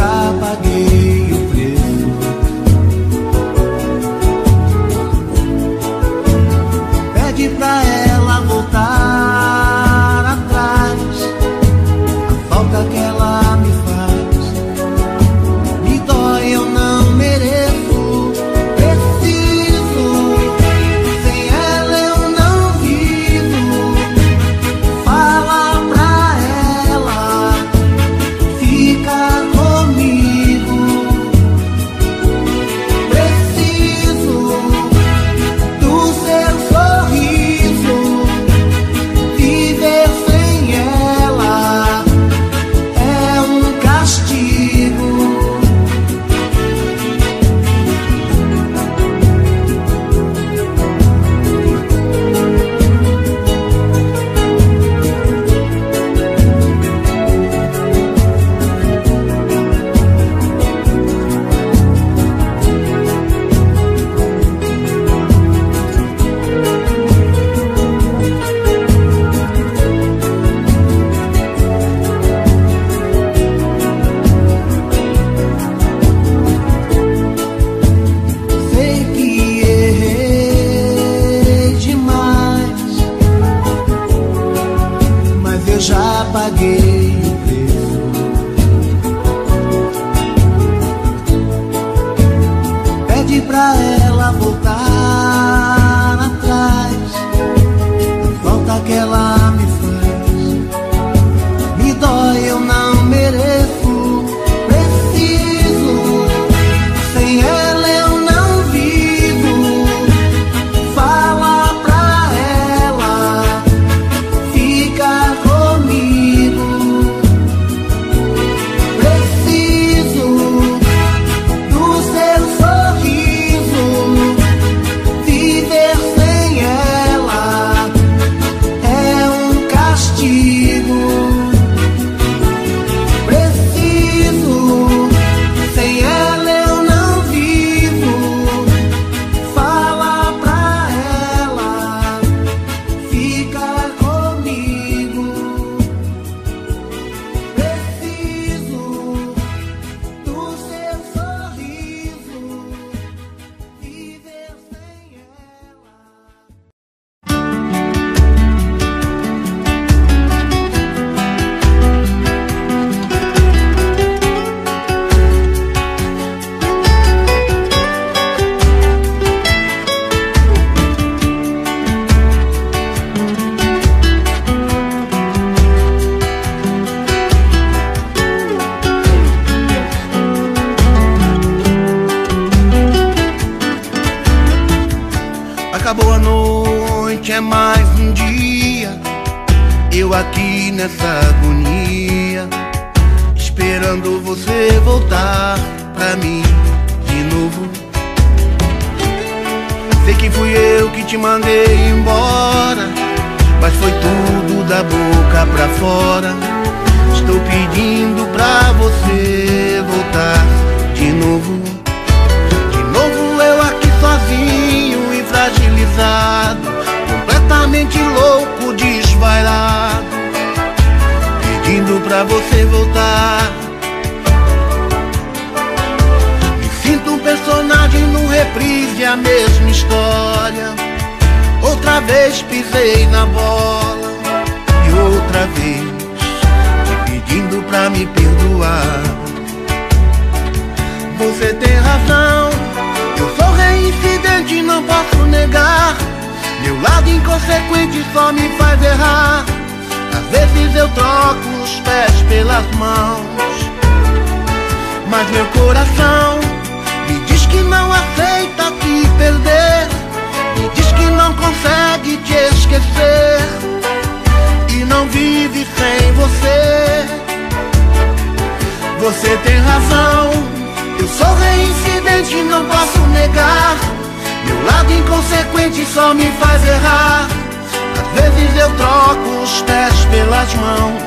já paguei o preço. Pede pra ela voltar atrás, a falta que ela me faz me dói, eu não mereço. Paguei o preço. Pede pra ela voltar atrás, a falta que ela me faz me dói, eu não mereço. Preciso, sem ela eu não vivo. Fala pra ela, fica comigo. Preciso do seu sorriso. Viver sem ela é um castigo. Preciso, sem ela eu não vivo. Fala pra ela, fica comigo. Preciso do seu sorriso. Viver sem ela. Acabou a noite, é mais um dia, eu aqui nessa agonia, esperando você voltar pra mim de novo. Sei que fui eu que te mandei embora, mas foi tudo da boca pra fora. Estou pedindo pra você voltar de novo. De novo eu aqui sozinho, fragilizado, completamente louco, desvairado, pedindo pra você voltar. Me sinto um personagem num reprise, a mesma história. Outra vez pisei na bola e outra vez te pedindo pra me perdoar. Você tem razão, eu sou reincidente, não posso negar. Meu lado inconsequente só me faz errar. Às vezes eu troco os pés pelas mãos, mas meu coração me diz que não aceita te perder. Me diz que não consegue te esquecer e não vive sem você. Você tem razão, eu sou reincidente, não posso negar. Meu lado inconsequente só me faz errar. Às vezes eu troco os pés pelas mãos,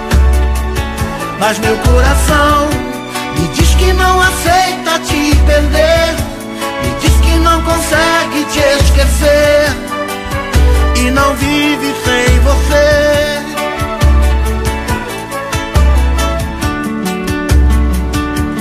mas meu coração me diz que não aceita te perder. Me diz que não consegue te esquecer e não vive sem você.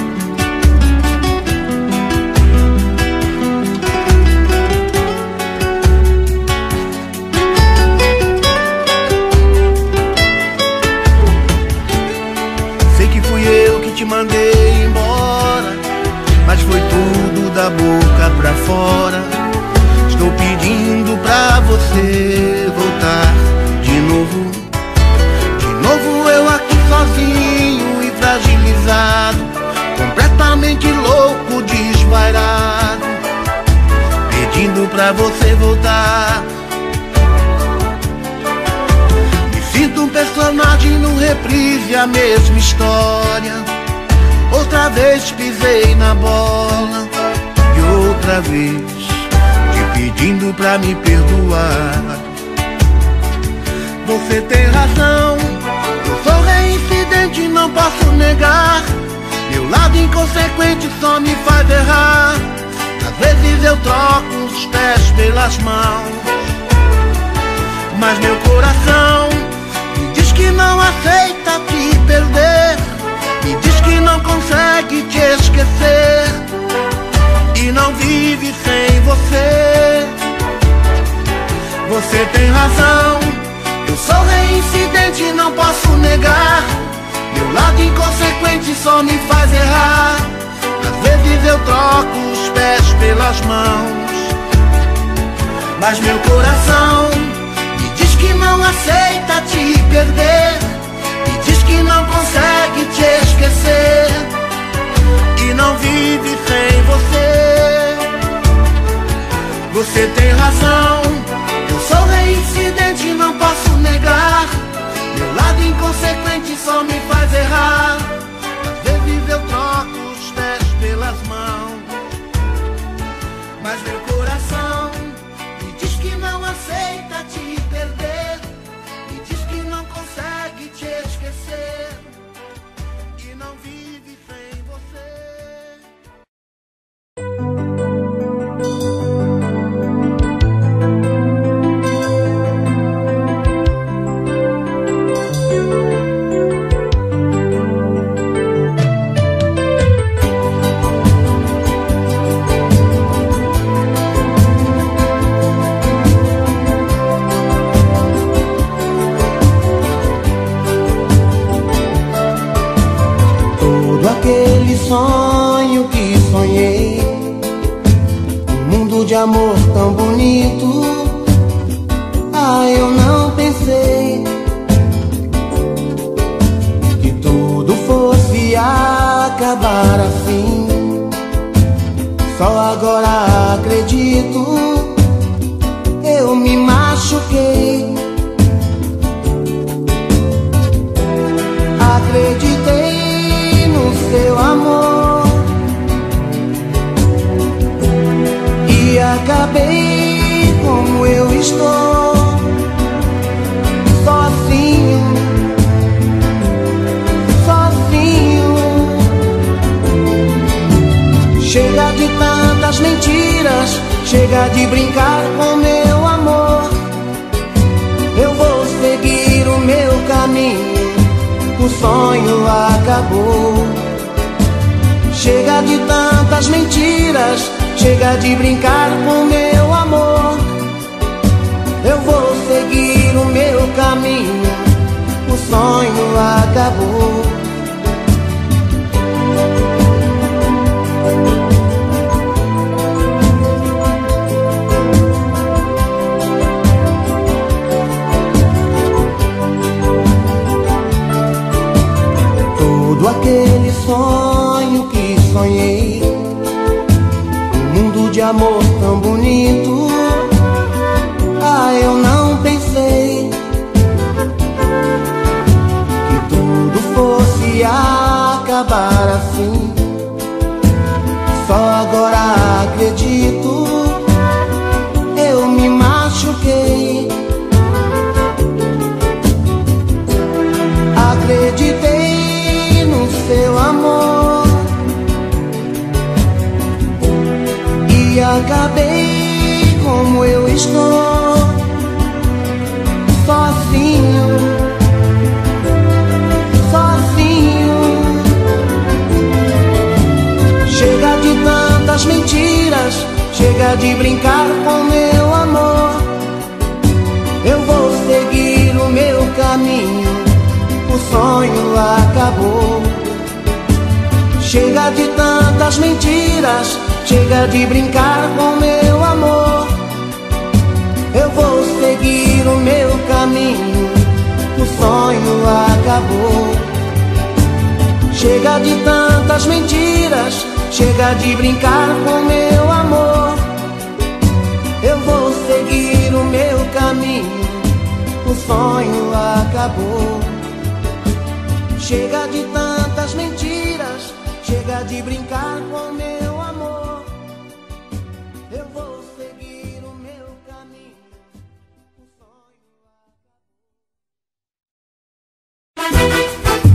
completamente louco, desvairado, pedindo pra você voltar. Me sinto um personagem no reprise, a mesma história. Outra vez pisei na bola e outra vez te pedindo pra me perdoar. Você tem razão, eu sou reincidente, não posso negar. Meu lado inconsequente só me faz errar. Às vezes eu troco os pés pelas mãos, mas meu coração me diz que não aceita te perder. Me diz que não consegue te esquecer e não vive sem você. Você tem razão, eu sou reincidente, não posso negar. Meu lado inconsequente só me faz errar. Às vezes eu troco os pés pelas mãos, mas meu coração me diz que não aceita te perder. Me diz que não consegue te esquecer e não vive sem você. Você tem razão, eu sou reincidente, não posso negar. Meu lado inconsequente só me faz errar. Às vezes eu troco os pés pelas mãos, mas meu coração me diz que não aceita te perder. Me diz que não consegue te esquecer e não vive sem você. Aquele sonho que sonhei, um mundo de amor tão bonito. Ah, eu não pensei que tudo fosse acabar assim. Só agora acredito, eu me machuquei. Acreditei seu amor e acabei como eu estou, sozinho, sozinho. Chega de tantas mentiras, chega de brincar com meu amor. Eu vou seguir o meu caminho, o sonho acabou. Chega de tantas mentiras, chega de brincar com meu amor. Eu vou seguir o meu caminho, o sonho acabou. Todo aquele sonho que sonhei, um mundo de amor tão bonito. Ah, eu não pensei que tudo fosse acabar assim. Só agora acredito, eu me machuquei. Acreditei no seu amor e acabei como eu estou, sozinho, sozinho. Chega de tantas mentiras, chega de brincar com meu amor. Eu vou seguir o meu caminho, o sonho acabou. Chega de tantas mentiras, chega de brincar com meu amor. Eu vou seguir o meu caminho, o sonho acabou. Chega de tantas mentiras, Chega de brincar com meu amor. Eu vou seguir o meu caminho, o sonho acabou. Chega de tantas mentiras, chega de brincar com meu amor. Eu vou seguir o meu caminho, o sonho acabou.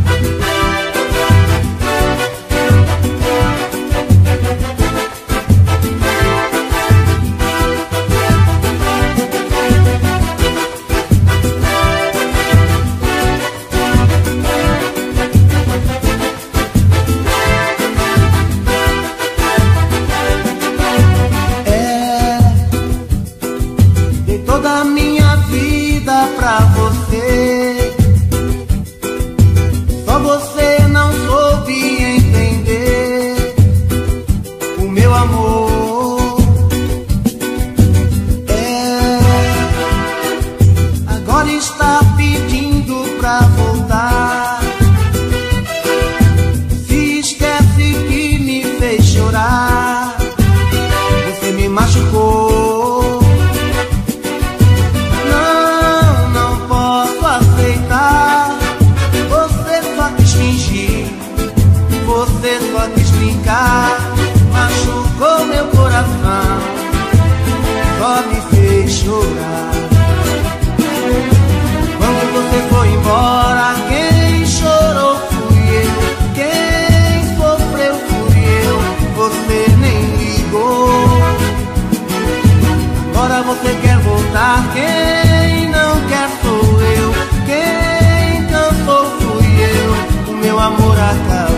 Machucou meu coração, só me fez chorar. Quando você foi embora, quem chorou fui eu, quem sofreu fui eu, você nem ligou. Agora você quer voltar, quem não quer sou eu, quem cansou fui eu, o meu amor acabou.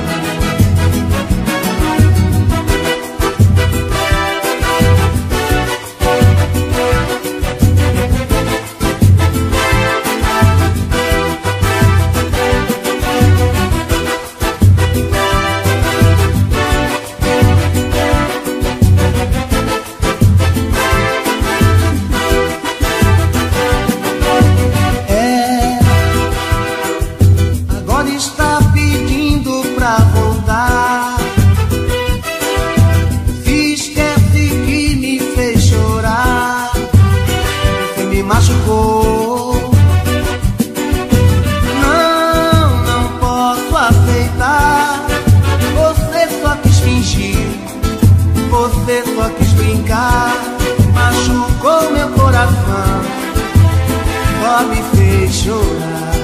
Você só quis brincar, machucou meu coração, só me fez chorar.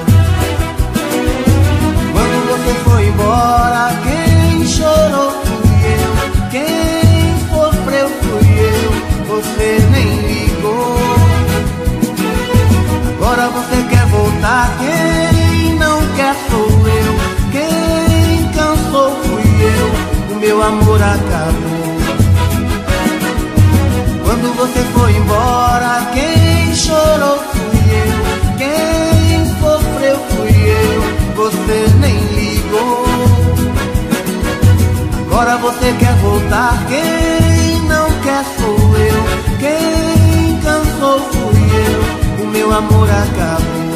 Quando você foi embora, quem chorou fui eu, quem sofreu fui eu, você nem ligou. Agora você quer voltar, quem não quer sou eu, quem cansou fui eu, o meu amor acabou. Quando você foi embora, quem chorou fui eu, quem sofreu fui eu, você nem ligou. Agora você quer voltar, quem não quer sou eu, quem cansou fui eu, o meu amor acabou.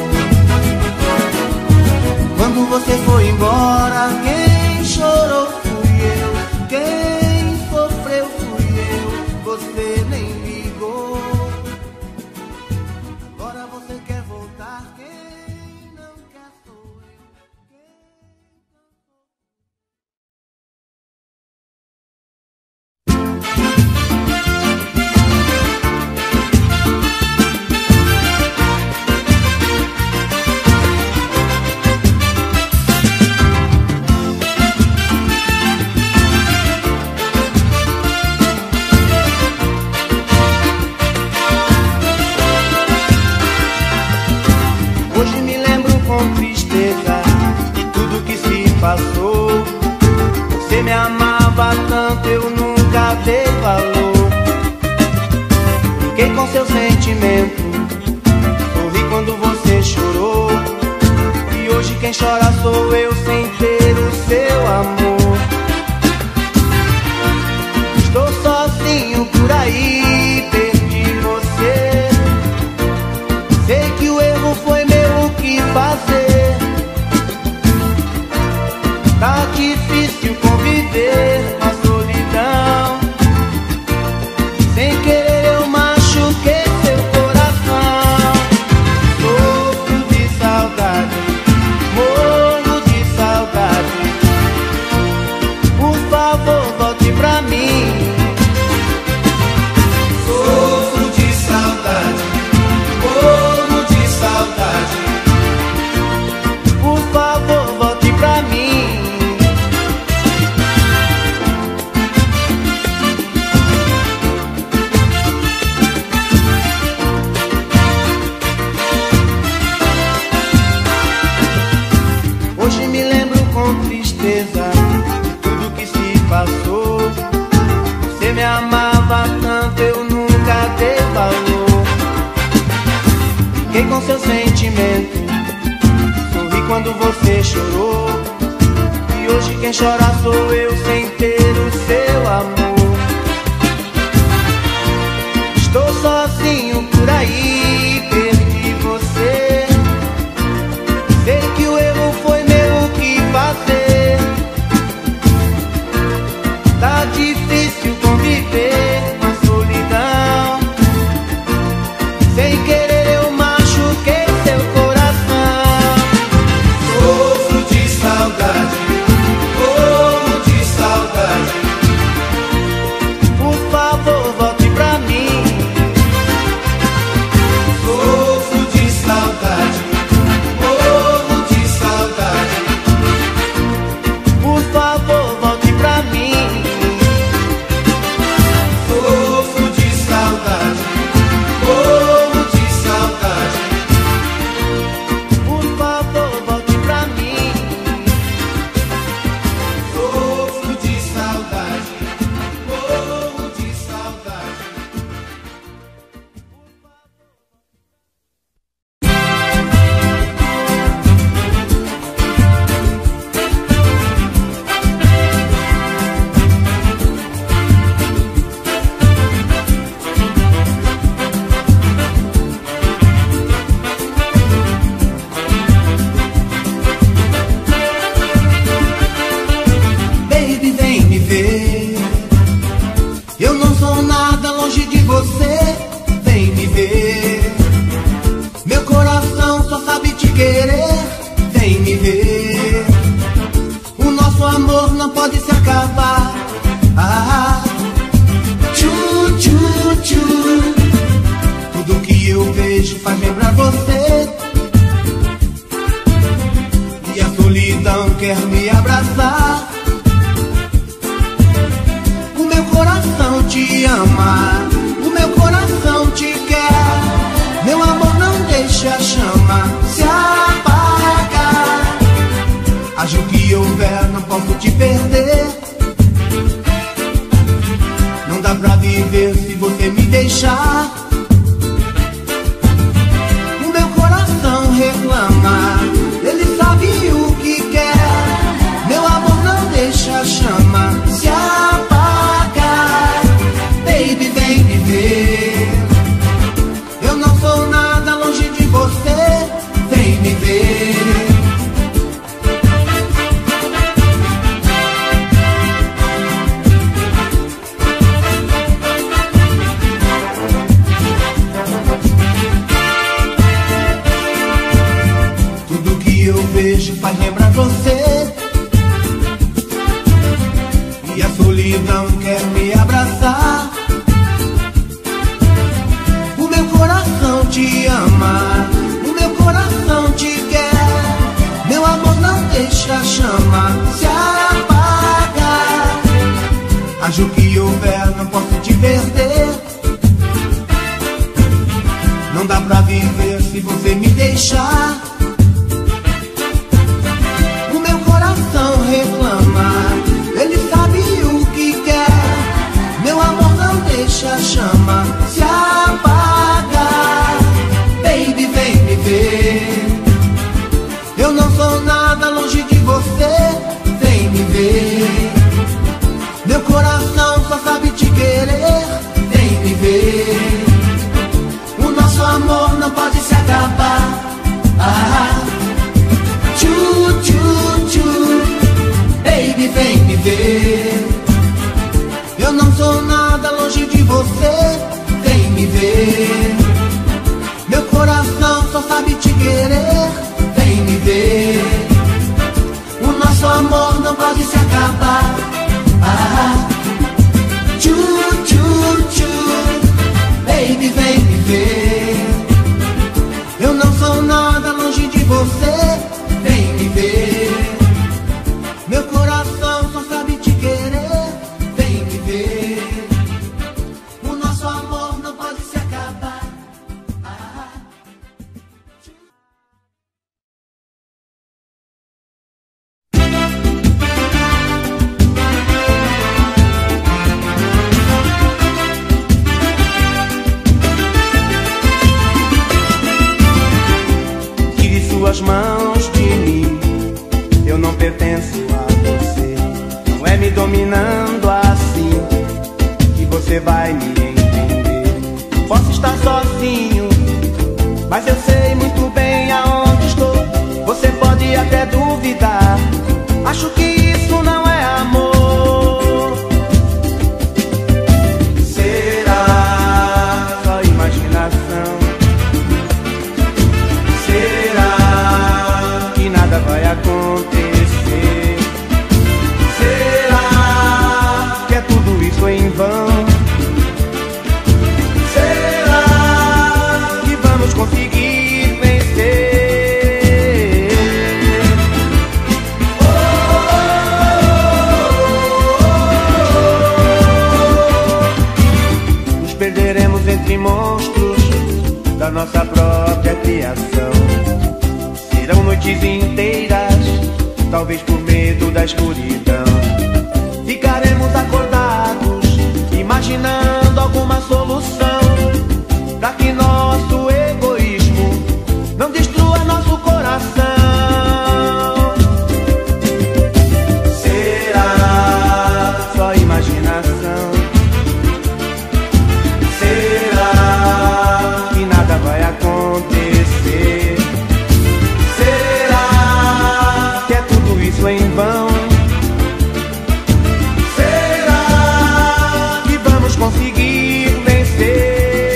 Quando você foi embora, quem chorou fui eu, quem sofreu fui eu, você nem ligou. Agora você quer voltar, quem não quer sou eu, passou. Você me amava tanto, eu nunca dei valor. Fiquei com seu sentimento, sorri quando você chorou. E hoje quem chora sou eu sem ter o seu amor. Estou sozinho por aí, perdi você. Sei que o erro foi meu, o que fazer? Tá difícil conviver com a solidão. Brinquei com seu sentimento, sorri quando você chorou. E hoje quem chora sou eu sem ter o seu amor. Estou sozinho por aí, perdi você. Sei que o erro foi meu, o que fazer? Tá difícil conviver com a solidão. Sem querer eu machuquei seu coração. Sofro de saudade, morro de saudade. Por favor, volte pra mim. Sofro de saudade, morro de saudade. Por favor, volte pra mim. Sofro de saudade, morro de saudade. Por favor, volte pra mim. Sofro de saudade, morro de saudade. Baby, vem me ver. Eu não sou nada longe de você. Vem me ver. Meu coração só sabe te querer. Vem me ver. O nosso amor não pode se acabar. Ah, tchu, tchu, tchu. Tudo que eu vejo faz lembrar você. E a solidão quer me abraçar. O meu coração te ama, o meu coração te quer. Meu amor, não deixa a chama se apagar. Haja o que houver, não posso te perder. Não dá pra viver se você me deixar. O meu coração reclama, ele sabe o que quer. Meu amor, não deixa a chama se apagar. Baby, vem me ver. Eu não sou nada longe de você. Vem me ver. Tudo que eu vejo faz lembrar você. E a solidão quer me abraçar. O meu coração te ama, o meu coração te quer. Meu amor, não deixa a chama se apagar. Haja o que houver, não posso te perder. Não dá pra viver se você me deixar. O meu coração reclama, ele sabe o que quer. Meu amor, não deixa a chama se apagar. Baby, vem me ver. Eu não sou nada longe de você. Vem me ver. Meu coração só sabe te querer. Vem me ver. O nosso amor não pode se acabar. Ah, tchu, tchu, tchu. Baby, vem me ver. Eu não sou nada longe de você. Vem me ver. Meu coração só sabe te querer. Vem me ver. O nosso amor não pode se acabar. Ah, tchu, tchu, tchu. Baby, vem me ver. Eu não sou nada longe de você. Vem me ver. Meu coração só sabe te querer. Vem me ver. O nosso amor não pode se acabar. Ah. você vai me entender. Posso estar sozinho, mas eu sei muito bem aonde estou. Você pode até duvidar, acho que isso não é amor. Será só imaginação? Será que nada vai acontecer? Será que é tudo isso em vão? Será que vamos conseguir vencer? Oh, oh, oh. Nos perderemos entre monstros da nossa própria criação. Serão noites inteiras, talvez por medo da escuridão. Ficaremos acordados, imaginando alguma solução, pra que nosso egoísmo não destrua nosso coração. Será só imaginação? Será que nada vai acontecer? Será que é tudo isso em vão? Será que vamos conseguir vencer?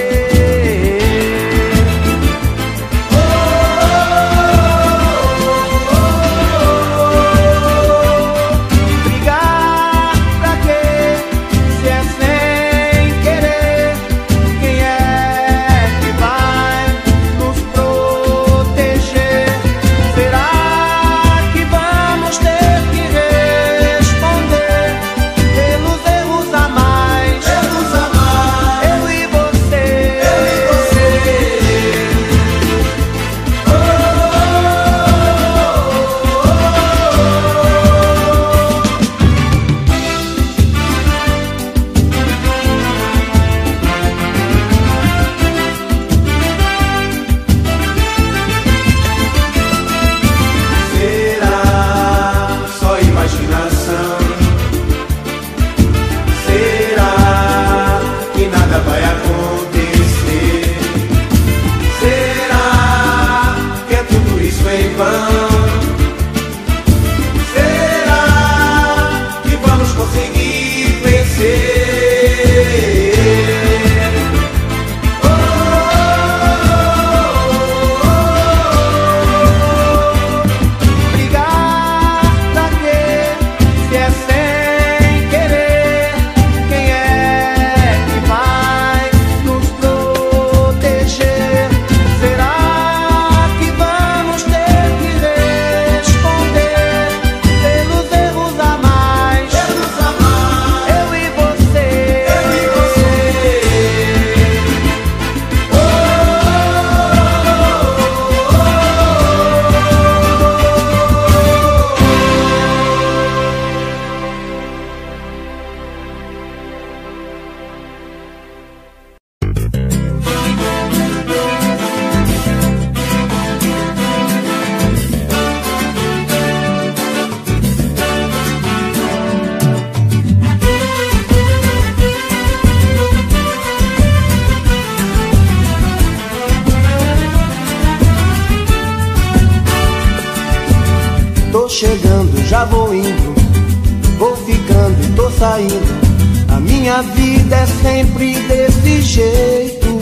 Chegando, já vou indo, vou ficando e tô saindo. A minha vida é sempre desse jeito.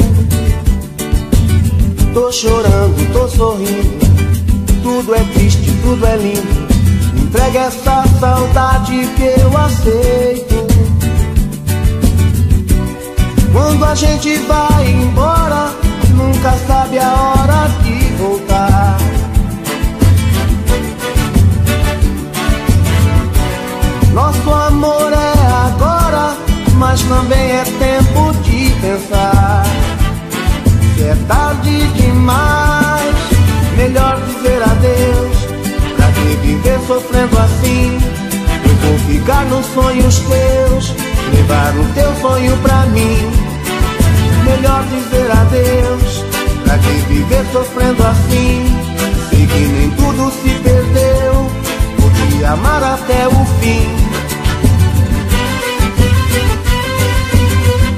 Tô chorando, tô sorrindo, tudo é triste, tudo é lindo. Entrega essa saudade que eu aceito. Quando a gente vai embora, nunca sabe a hora de voltar. Nosso amor é agora, mas também é tempo de pensar. Se é tarde demais, melhor dizer adeus. Pra que viver sofrendo assim? Eu vou ficar nos sonhos teus, levar o teu sonho pra mim. Melhor dizer adeus. Pra que viver sofrendo assim? Sei que nem tudo se perdeu, vou te amar até o fim.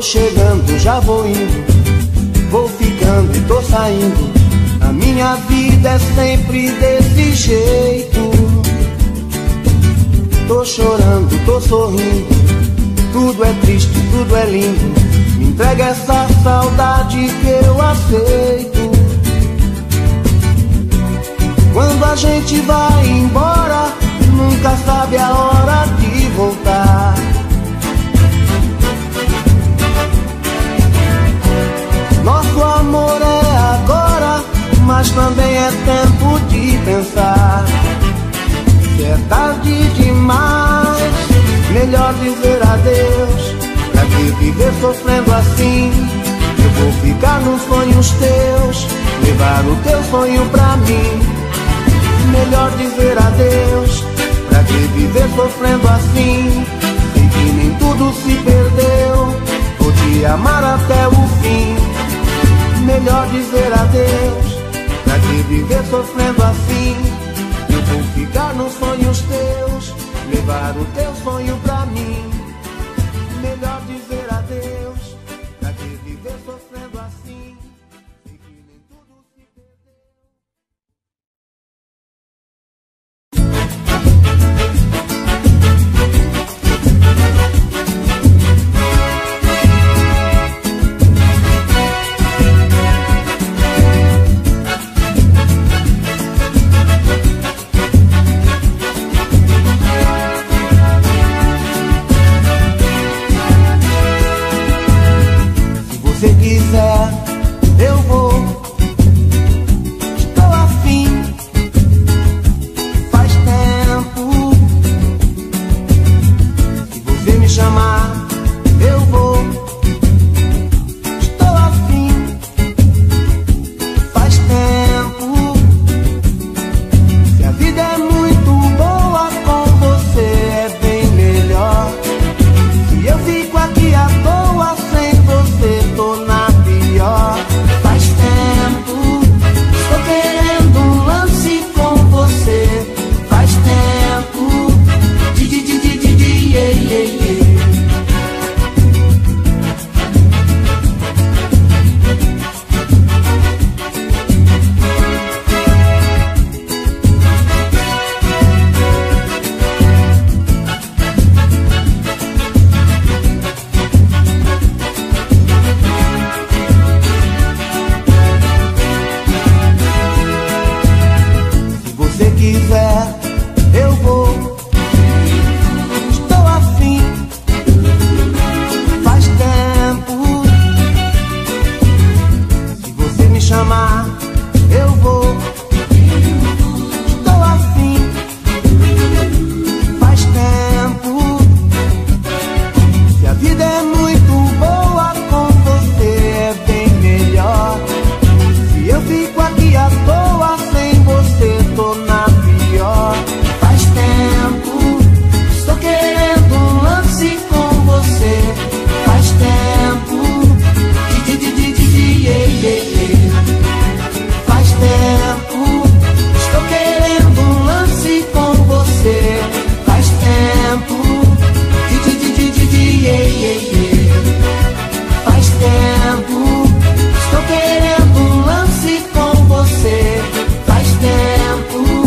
chegando, já vou indo, vou ficando e tô saindo. A minha vida é sempre desse jeito. Tô chorando, tô sorrindo, tudo é triste, tudo é lindo. Me entrega essa saudade que eu aceito. Quando a gente vai embora, nunca sabe a hora de voltar. Nosso amor é agora, mas também é tempo de pensar. Se é tarde demais, melhor dizer adeus. Pra que viver sofrendo assim? Eu vou ficar nos sonhos teus, levar o teu sonho pra mim. Melhor dizer adeus. Pra que viver sofrendo assim? Sei que nem tudo se perdeu, vou te amar até o fim. Melhor dizer adeus. Pra que viver sofrendo assim? Eu vou ficar nos sonhos teus, levar o teu sonho pra mim. Melhor dizer adeus. Pra que viver sofrendo assim? Sei que nem tudo se perdeu. Se quiser, eu vou. Estou afim, faz tempo. Se você me chamar, eu vou. Estou afim, faz tempo. Se a vida é muito boa, com você é bem melhor. Se eu fico aqui à toa sem você, tô na pior. Faz tempo, estou querendo um lance com você. Faz tempo, yeah, yeah, yeah. Se você quiser, eu vou. Estou afim, faz tempo. Se você me chamar, eu vou. Estou afim, faz tempo. Se a vida é muito boa, com você é bem melhor. Se eu fico aqui à toa sem você, tô na pior. Faz tempo, estou querendo um lance com você. Faz tempo, yeah, yeah, yeah. Faz tempo, estou querendo um lance com você. Faz tempo, yeah, yeah, yeah. Faz tempo, estou querendo um lance com você. Faz tempo,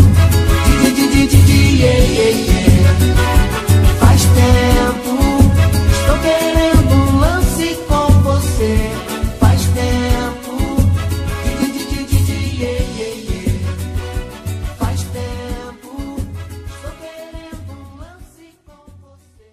yeah, yeah, yeah. Faz tempo, estou querendo um lance com você. Faz tempo, yeah, yeah, yeah. Faz tempo, estou querendo um lance com você.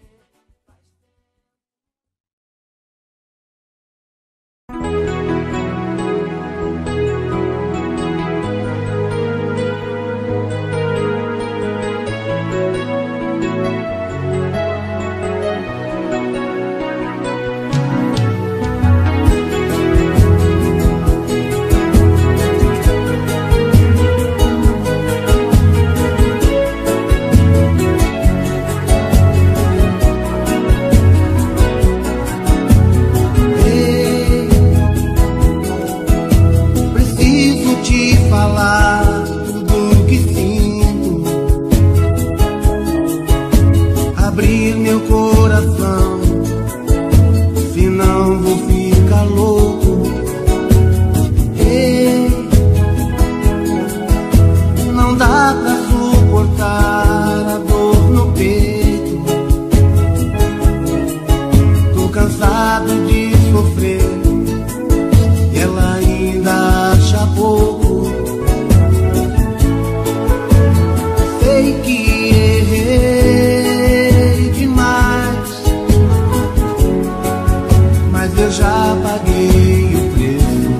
abrir meu coração, se não dá pra suportar a dor no peito. Tô cansado de sofrer e ela ainda acha pouco. Sei que errei demais, mas eu já paguei o preço.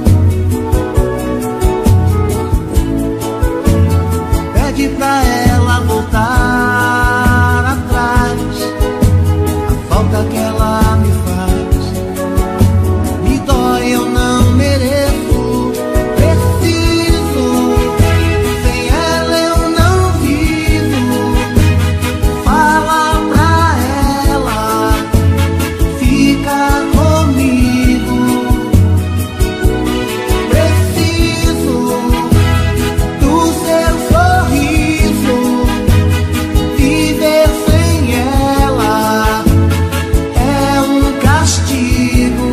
Pede pra ela voltar atrás, a falta que ela me faz me dói, eu não mereço. Preciso, sem ela eu não vivo. Fala pra ela, fica comigo. Preciso do seu sorriso, viver sem ela é um castigo.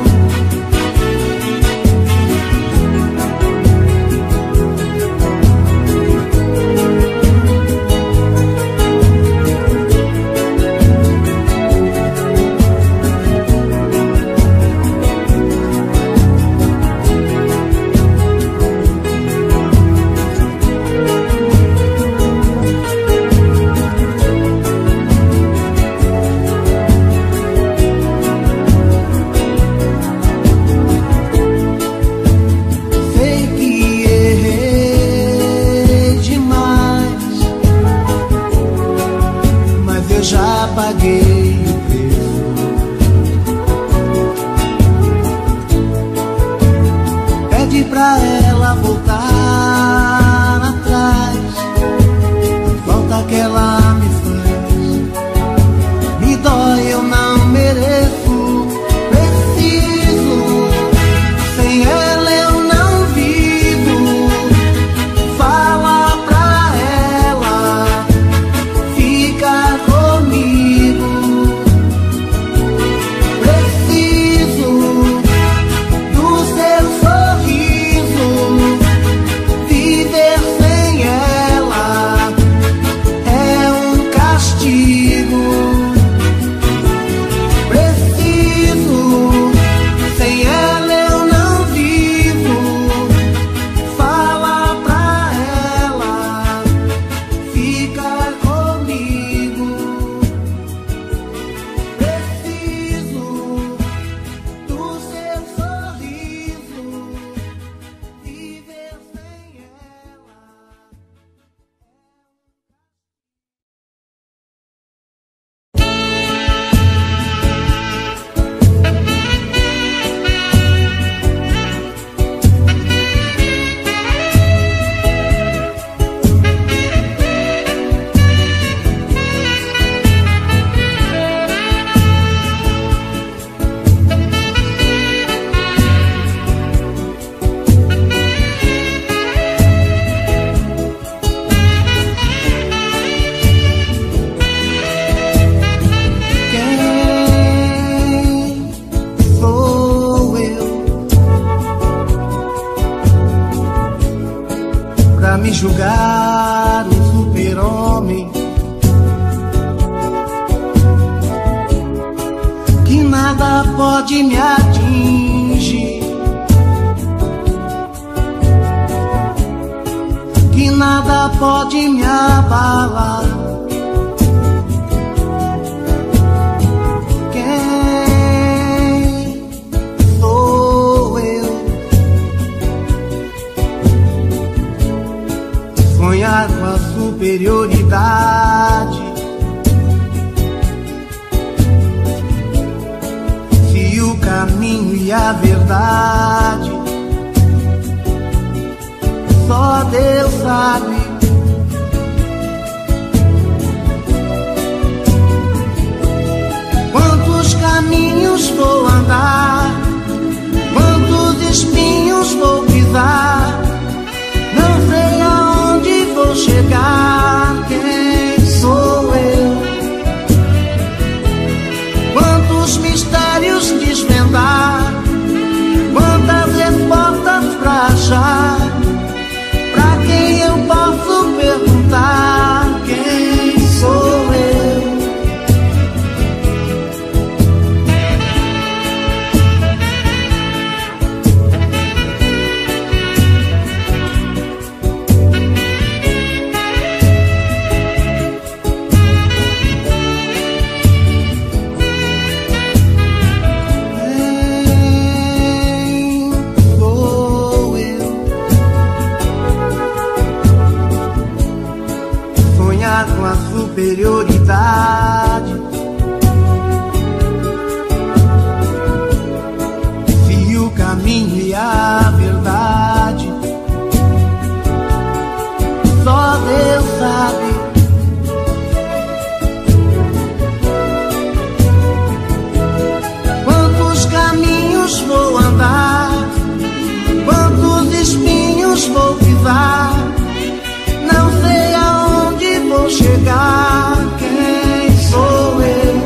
Sei que errei demais, mas eu já paguei o preço. Pede pra ela voltar atrás, a falta que ela me faz me dói, eu não mereço. Preciso, sem ela eu não vivo. Fala pra ela, fica comigo. Preciso do seu sorriso, viver sem ela é um castigo. Preciso, sem ela eu não vivo. Fala pra ela, fica comigo. Preciso do seu sorriso, viver sem ela. Quem sou eu pra me julgar um super-homem que nada pode me atingir, que nada pode me abalar? Quem sou eu? Sonhar com a superioridade, se o caminho e a verdade só Deus sabe. Quantos caminhos vou andar, quantos espinhos vou pisar, não sei aonde vou chegar. Quem sou eu? Quantos mistérios desvendar, quantas respostas pra achar, pra quem eu posso superioridade. Se o caminho e a verdade só Deus sabe. Quantos caminhos vou andar, quantos espinhos vou pisar, não sei aonde vou chegar. Quem sou eu?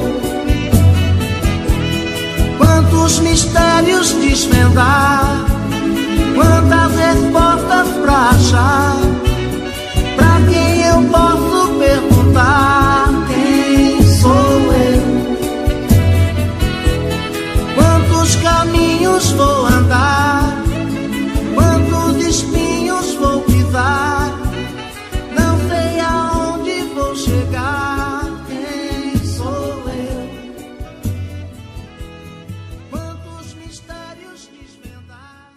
Quantos mistérios desvendar, quantas respostas pra achar. Pra quem eu posso perguntar? Quem sou eu? Quantos caminhos vou andar, quantos espinhos vou pisar, não sei aonde vou chegar. Quem sou eu? Quantos mistérios desvendar.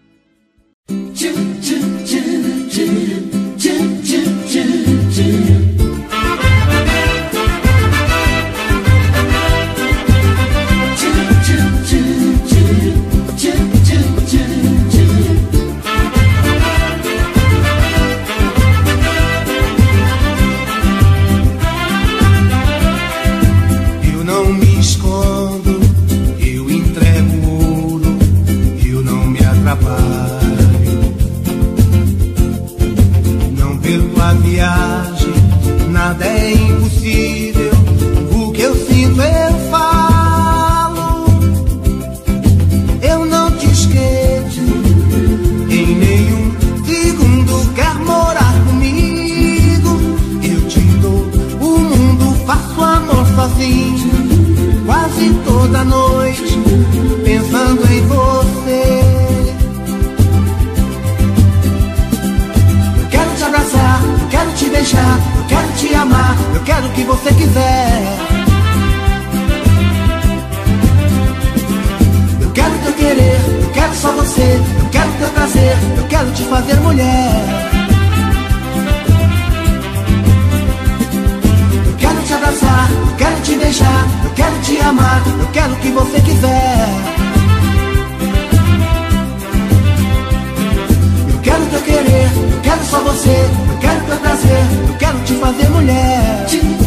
Eu não me escondo, eu entrego ouro, eu não me atrapalho, não perco a viagem, nada é impossível, o que eu sinto eu falo. Eu não te esqueço, em nenhum segundo quer morar comigo. Eu te dou o mundo, faço amor sozinho, quase toda noite, pensando em você. Eu quero te abraçar, eu quero te beijar, eu quero te amar, eu quero o que você quiser. Eu quero teu querer, eu quero só você, eu quero teu prazer, eu quero te fazer mulher. Eu quero te abraçar, eu quero te beijar, eu quero te amar, eu quero o que você quiser. Eu quero teu querer, eu quero só você, eu quero teu prazer, eu quero te fazer mulher.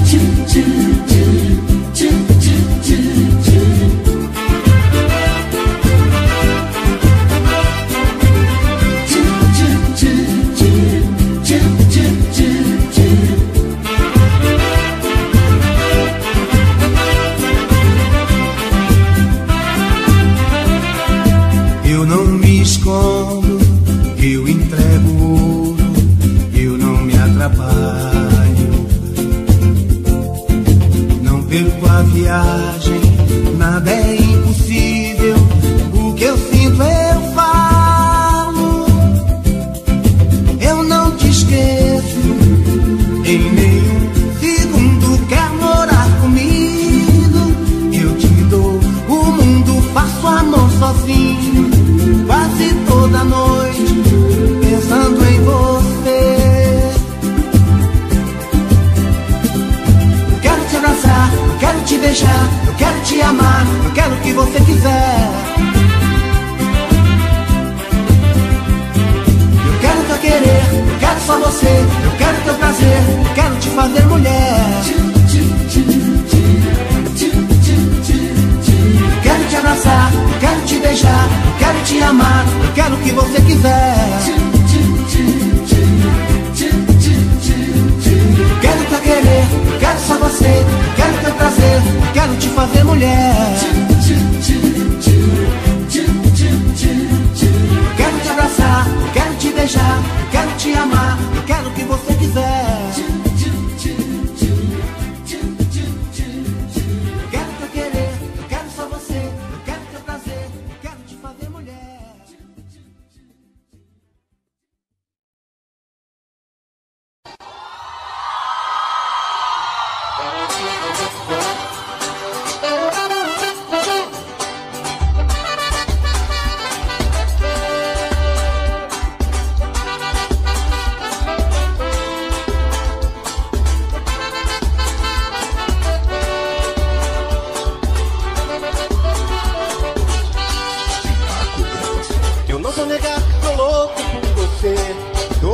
Eu não me escondo, eu entrego ouro, eu não me atrapalho, não perco a viagem, nada é impossível, o que eu sinto eu falo. Eu não te esqueço, em nenhum segundo quer morar comigo. Eu te dou o mundo, faço amor sozinho, quase toda noite, pensando em você. Eu quero te abraçar, eu quero te beijar, eu quero te amar, eu quero o que você quiser. Eu quero teu querer, eu quero só você, eu quero teu prazer, eu quero te fazer mulher. Eu quero te abraçar, eu quero te beijar, eu quero te amar, eu quero o que você quiser. Eu quero teu querer, eu quero só você, eu quero teu prazer, eu quero te fazer mulher. Eu quero te abraçar, eu quero te beijar, eu quero te amar, eu quero o que você quiser. Eu quero teu querer, eu quero só você, eu quero teu prazer, eu quero te fazer mulher.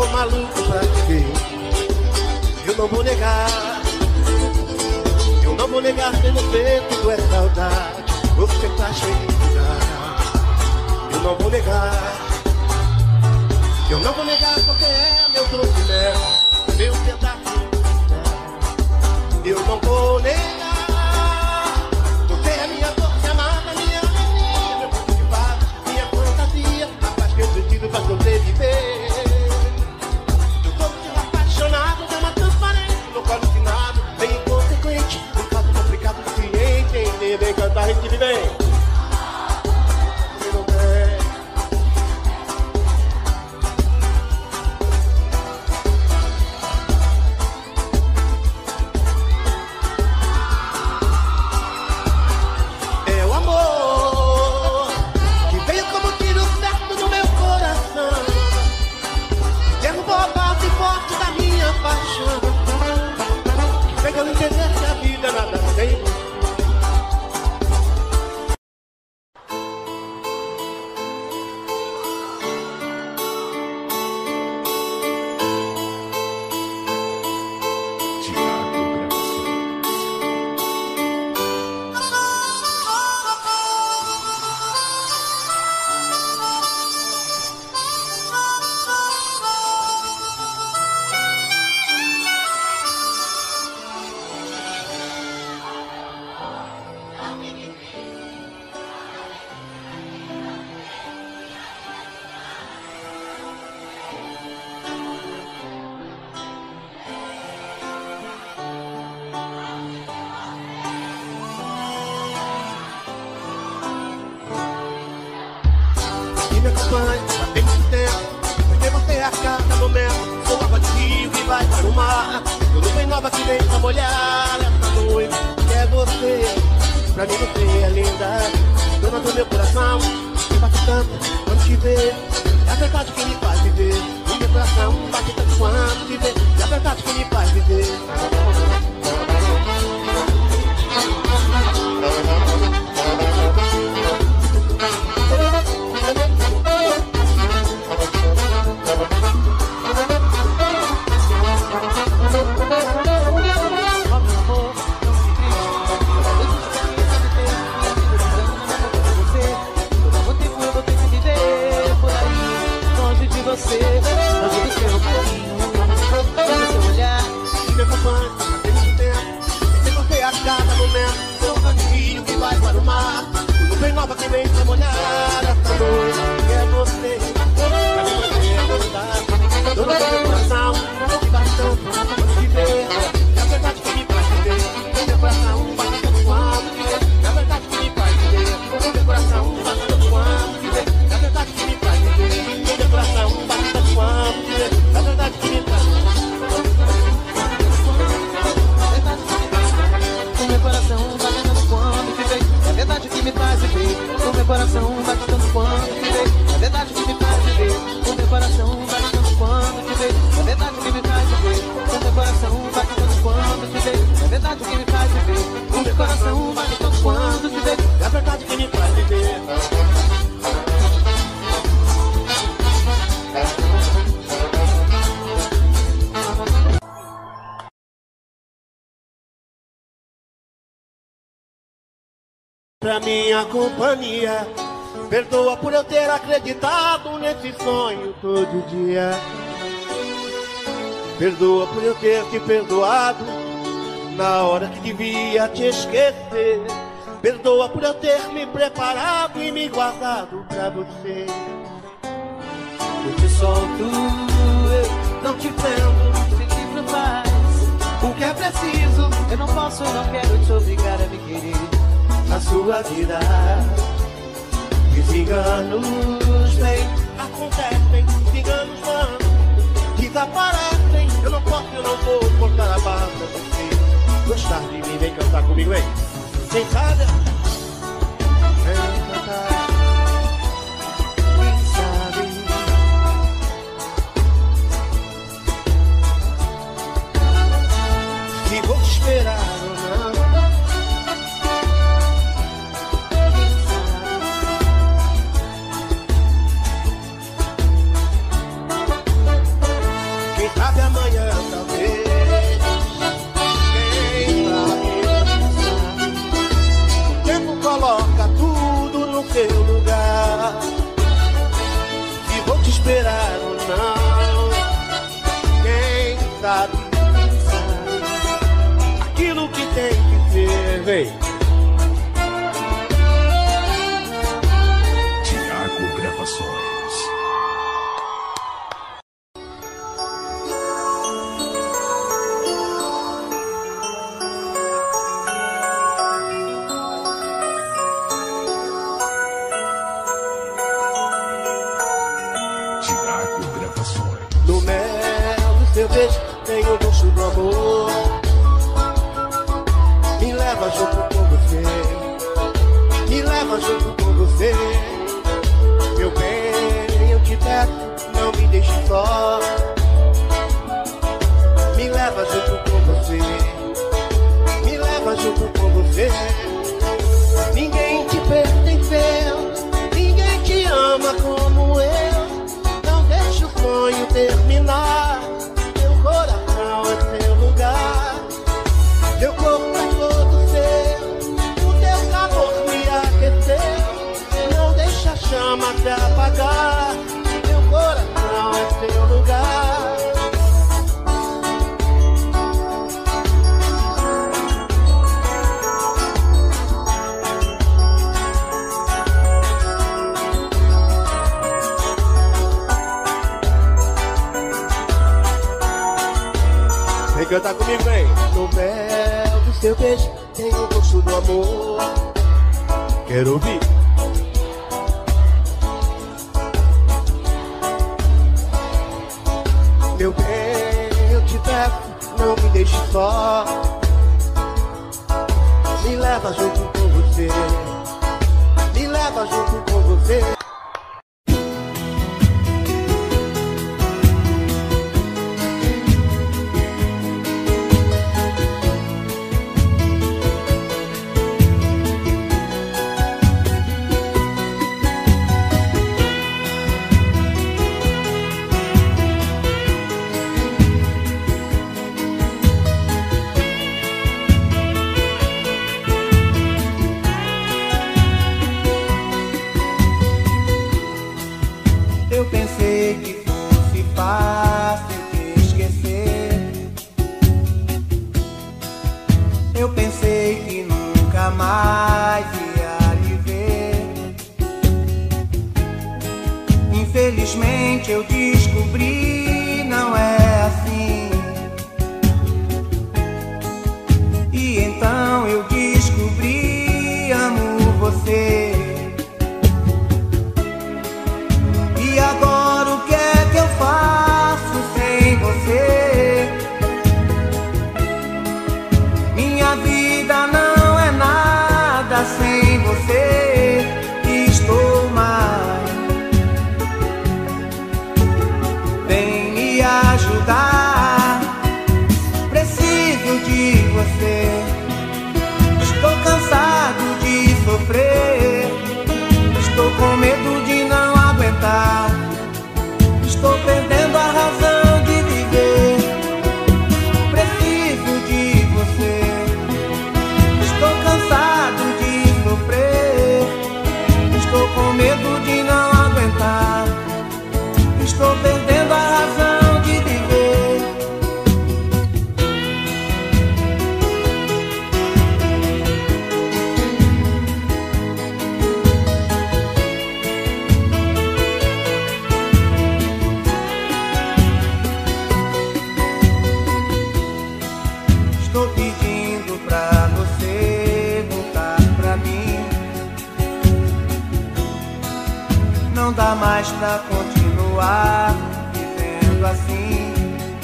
tô maluco pra te ver. Eu não vou negar, eu não vou negar que no peito tu é saudade. Você tá cheio de cuidado. Eu não vou negar, eu não vou negar porque é meu troço de mel, meu pedaço de céu. Eu não vou negar, você é minha força amada, minha alegria, meu ponto de paz, minha fantasia, a paz que eu preciso pra sobreviver. Eu tô muito apaixonado, de uma transparente, no colo assinado, bem inconsequente, um caso complicado de se entender, bem cantar e se bem. Eu entender que a vida nada tem. Me acompanhe, já tem muito tempo, porque você é a cada momento. Sou água de rio que vai para o mar. Eu não tenho nova que vem pra molhar essa noite, que é você. Pra mim você é linda, dona do meu coração. Me bate tanto quando te ver, é a verdade que me faz viver. O meu coração bate tanto quando te ver, é a verdade que me faz viver. Você, longe do seu caminho, longe do seu olhar. E me acompanha, há muito tempo, sem você a cada momento. Sou um cantinho que vai para o mar. Não tem nova que vem pra molhar essa noite, que é você. Pra mim você é verdade, dona do meu coração. Que bate tanto quando te ver, é a verdade que me faz viver. Meu coração bate tanto quando te ver, é a verdade que me faz viver. Meu coração bate tanto quando te ver, é a verdade que me faz viver. Meu coração bate tanto quando te ver, é a verdade que me faz viver. O meu coração bate tanto quando te ver, é a verdade que me faz viver. O meu coração bate tanto quando te ver, é a verdade que me faz viver. O meu coração bate tanto quando te ver, é a verdade que me faz viver. O meu coração bate tanto quando te ver, é a verdade que me faz viver. O meu coração bate tanto quando te ver, é a verdade que me faz viver. Pra minha companhia, perdoa por eu ter acreditado nesse sonho todo dia. Perdoa por eu ter te perdoado na hora que devia te esquecer. Perdoa por eu ter me preparado e me guardado pra você. Eu te solto, eu não te prendo, se livre mais. O que é preciso, eu não posso, eu não quero te obrigar a me querer. Na sua vida, desenganos vem, acontecem, desenganos vão, desaparecem. Eu não posso, eu não vou cortar a barra pra você gostar de mim. Vem cantar comigo, hein? Quem sabe? Vem cantar. Quem sabe? Se vou te esperar ou não. mel do seu beijo tem o gosto do amor. Me leva junto com você, me leva junto com você. Meu bem, eu te peço, não me deixe só. Me leva junto com você, me leva junto com você. Ninguém te pertenceu, ninguém te ama como eu. Não deixe o sonho terminar. Meu coração é seu lugar, meu corpo é todo seu. O teu calor me aqueceu, não deixa a chama te apagar. Meu coração é seu lugar. Vem cantar comigo, vem. No mel do seu beijo tem o gosto do amor. Quero ouvir. Meu bem, eu te peço, não me deixe só. Me leva junto com você, me leva junto com você. Eu pensei que fosse fácil te esquecer. Eu pensei que nunca mais ia lhe ver. Infelizmente eu descobri, não é assim. E então eu descobri, amo você. E agora o que é que eu faço sem você? Minha vida não é nada sem você. Estou mal. Vem me ajudar. Preciso de você. Estou cansado de sofrer. Estou com medo de não aguentar. Estou perdendo a razão de viver. Preciso de você. Estou cansado de sofrer. Estou com medo de não aguentar. Estou perdendo a razão de viver. Estou pedindo pra você voltar pra mim. Não dá mais pra continuar vivendo assim.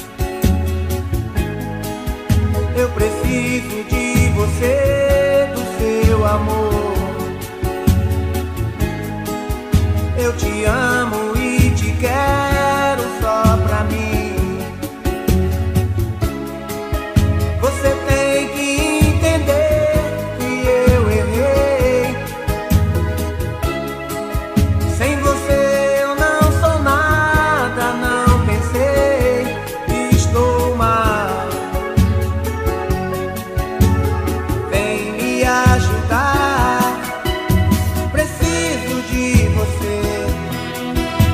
Eu preciso de você, do seu amor. Eu te amo e te quero só pra mim. Você tem que entender que eu errei. Sem você eu não sou nada, não pensei. Estou mal. Vem me ajudar. Preciso de você.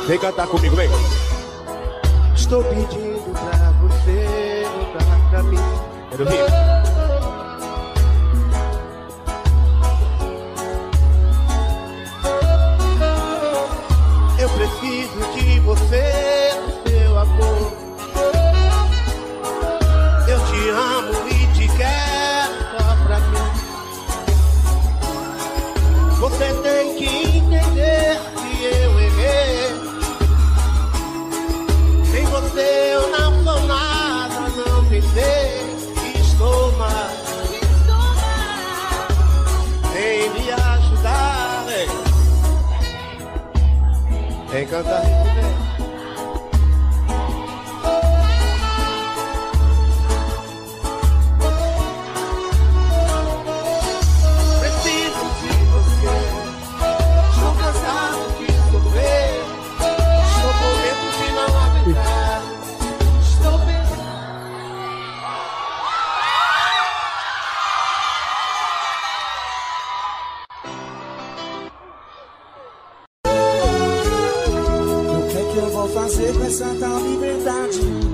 Vem cantar comigo, vem. Estou pedindo pra você voltar pra mim. Quero rir. Eu preciso de você, do seu amor. Eu te amo e te quero só pra mim. Você tem que entender que eu errei. Sem você eu não sou nada, não pensei. Estou mal. Vem me ajudar, vem cantar. Preciso de você. Estou cansado de sofrer. Estou com medo de não aguentar. Estou pensando. O que é que eu vou fazer com essa tal liberdade?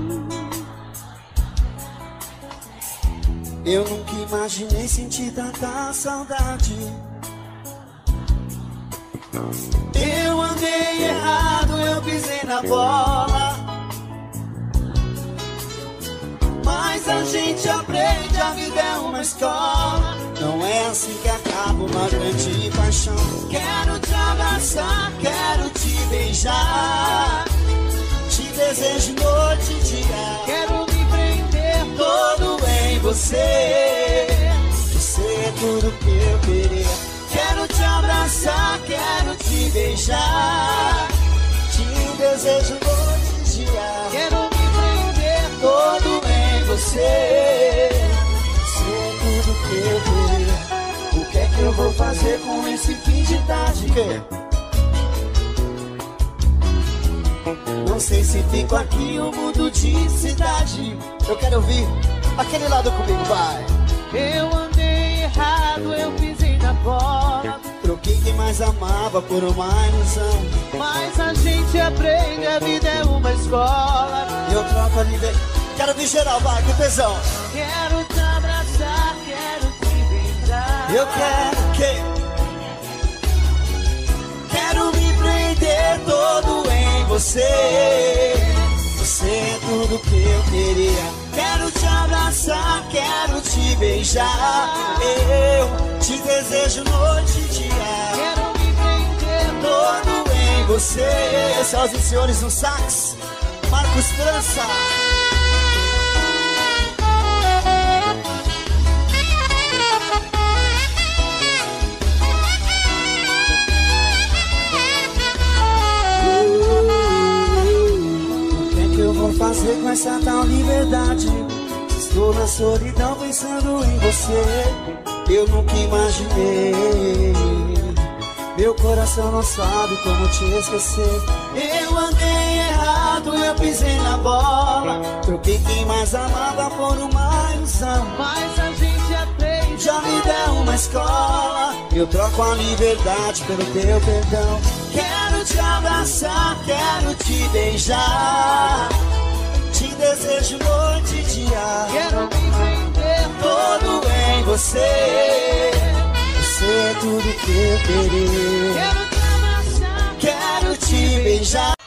Eu nunca imaginei sentir tanta saudade. Eu andei errado, eu pisei na bola. Mas a gente aprende, a vida é uma escola. Não é assim que acaba uma grande paixão. Quero te abraçar, quero te beijar. Te desejo noite e dia. Quero me prender todo em você. Você é tudo que eu queria. Quero te abraçar, quero te beijar. Te desejo noite e dia. Quero me prender todo em você. Você é tudo que eu queria. O que é que eu vou fazer com esse fim de tarde? Não sei se fico aqui ou mudo de cidade. Eu quero ouvir aquele lado comigo, vai. Eu andei errado, eu pisei na bola. Troquei quem mais amava por uma ilusão. Mas a gente aprende, a vida é uma escola. Eu troco a liberdade. Quero ver geral, vai, que tesão. Quero te abraçar, quero te beijar. Eu quero que... Quero me prender todo em você. Você é tudo que eu queria. Quero te abraçar, quero te beijar. Eu te desejo noite e dia. Quero me prender todo em você. Senhoras e senhores, no sax, Marcos França. Vou fazer com essa tal liberdade. Estou na solidão pensando em você. Eu nunca imaginei. Meu coração não sabe como te esquecer. Eu andei errado, eu pisei na bola. Troquei quem mais amava por uma ilusão. Mas a gente aprende, a vida é uma escola. Eu troco a liberdade pelo teu perdão. Quero te abraçar, quero te beijar. Te desejo noite e dia. Quero me prender todo em você. Você é tudo que eu queria. Quero te abraçar, quero te beijar.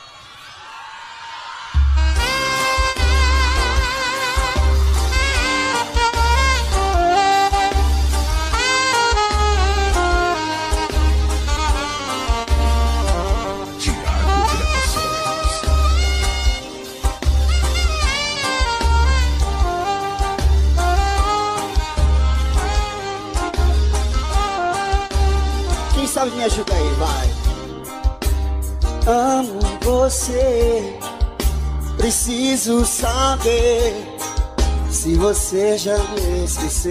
Sabe, me ajuda aí, vai. Amo você. Preciso saber se você já me esqueceu.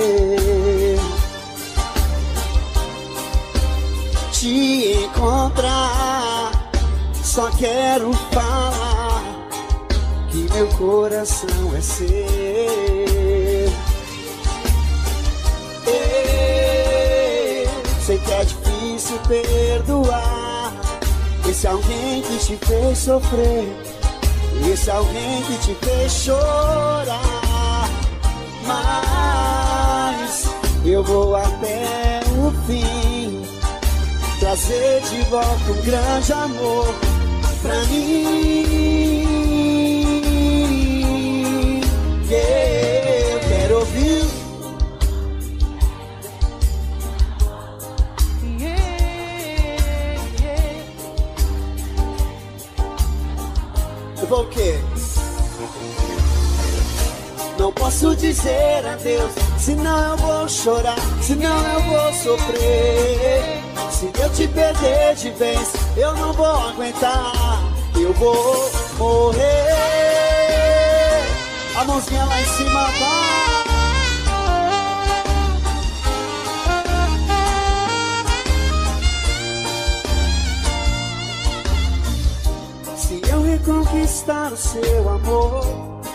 Te encontrar, só quero falar que meu coração é seu. Sei que é difícil perdoar Esse alguém que te fez sofrer, esse alguém que te fez chorar. Mas eu vou até o fim, trazer de volta um grande amor pra mim. Eu quero ouvir. Eu vou o quê? Não posso dizer adeus, senão eu vou chorar, senão eu vou sofrer. Se eu te perder de vez, eu não vou aguentar, eu vou morrer. A mãozinha lá em cima vai. Se eu reconquistar o seu amor,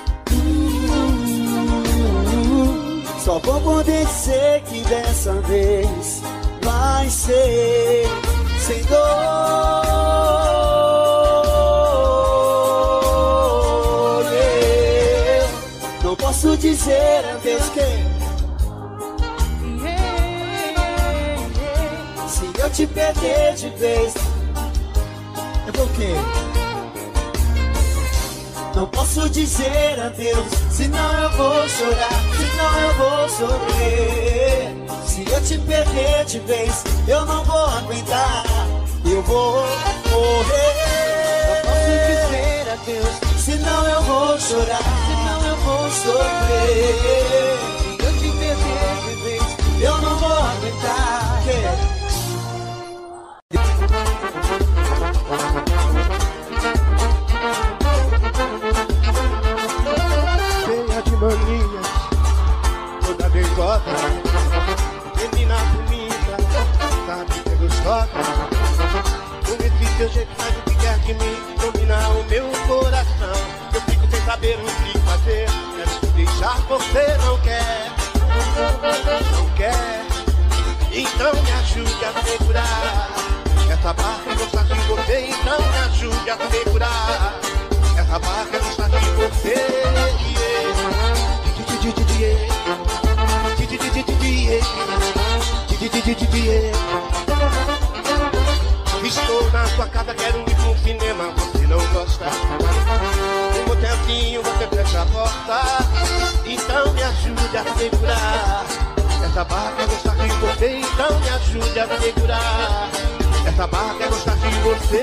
só vou poder dizer que dessa vez vai ser sem dor. Eu não posso dizer adeus que se eu te perder de vez, eu vou o quê? Não posso dizer adeus, senão eu vou chorar, senão eu vou sofrer. Se eu te perder de vez, eu não vou aguentar, eu vou morrer. Não posso dizer adeus, senão eu vou chorar, senão eu vou sofrer. Se eu te perder de vez, eu não vou aguentar. Cheia de manias, toda dengosa, menina bonita, sabe que é gostosa. Com esse teu jeito faz o que quer de mim, domina o meu coração. Eu fico sem saber o que fazer, quero te deixar, você não quer, não quer. Então me ajude a segurar essa barca, gostar de você. Então me ajude a segurar essa barca, gostar de você. Estou na sua casa, quero ir pro cinema, você não gosta. Um motelzinho, você fecha a porta. Então me ajude a segurar essa barca, gostar de você. Então me ajude a segurar essa barca, gostar de você.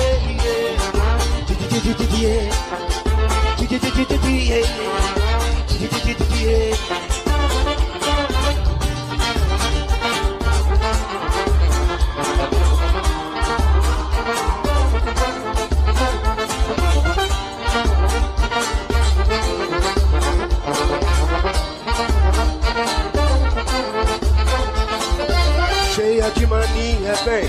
Cheia de mania, vem.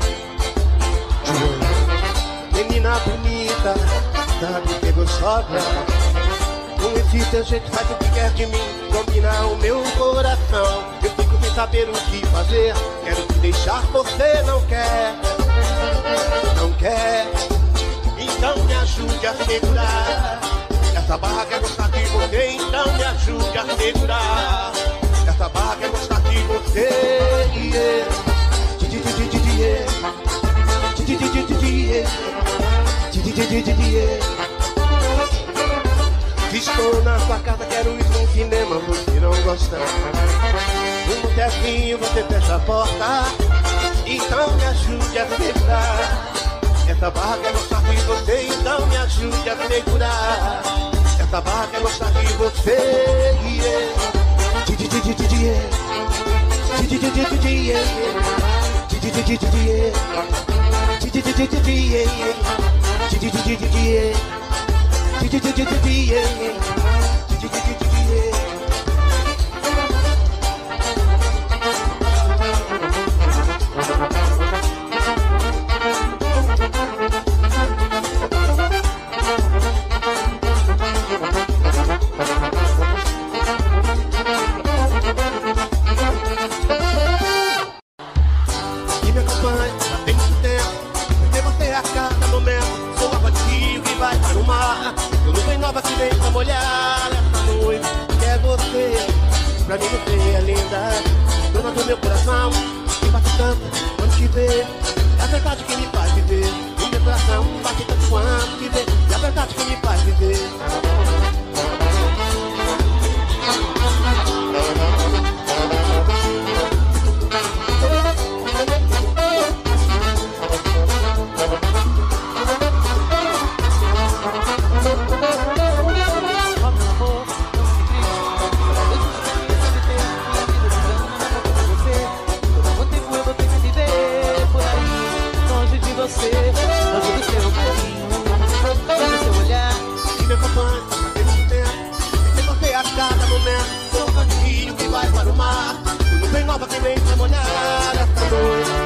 Menina bonita, sabe que é gostosa. Com esse teu jeito faz o que quer de mim, domina o meu coração. Eu fico sem saber o que fazer, quero te deixar, você não quer, não quer. Então me ajude a segurar essa barra, quer gostar de você. Então me ajude a segurar essa barra, quer gostar de você. Estou na sua casa, quero ir no cinema, você não gosta. Um motelzinho, você fecha a porta. Então me ajude a segurar essa barra, quer gostar de você. Então me ajude a segurar essa barra, quer gostar de você. nova que vem pra molhar essa noite. Que é você, pra mim você é linda, dona do meu coração, que bate tanto quando te vê. É a verdade que me faz viver. O meu coração bate tanto quando te vê. É a verdade que me faz viver. Sou um cantinho que vai para o mar. Não vem nova que vem pra molhar essa noite.